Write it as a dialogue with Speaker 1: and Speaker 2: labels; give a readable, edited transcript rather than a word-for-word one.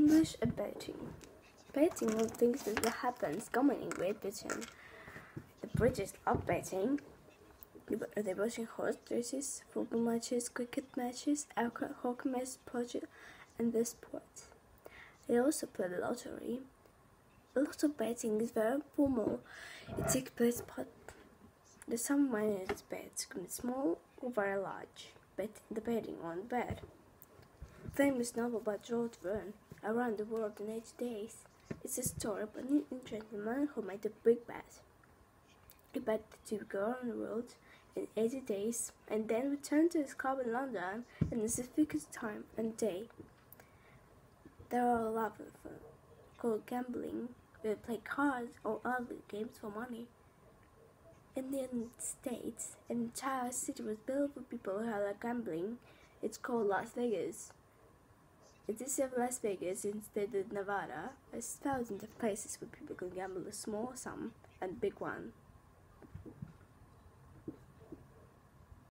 Speaker 1: English and betting. Betting on things that happens common in Great Britain. The British love betting. They're watching horse races, football matches, cricket matches, hockey matches, project, and the sports. They also play the lottery. A lot of betting is very formal. It takes place, but the sum money is bets can be small or very large, depending on the bet. Famous novel by George Verne, Around the World in 80 Days. It's a story about an gentleman who made a big bet. He bet to go around the world in 80 days and then returned to his club in London in the specific time and day. There are a lot of called gambling, where they play cards or other games for money. In the United States, an entire city was built for people who like gambling. It's called Las Vegas. In the city of Las Vegas, in the state of Nevada, there's thousands of places where people can gamble a small sum and big one.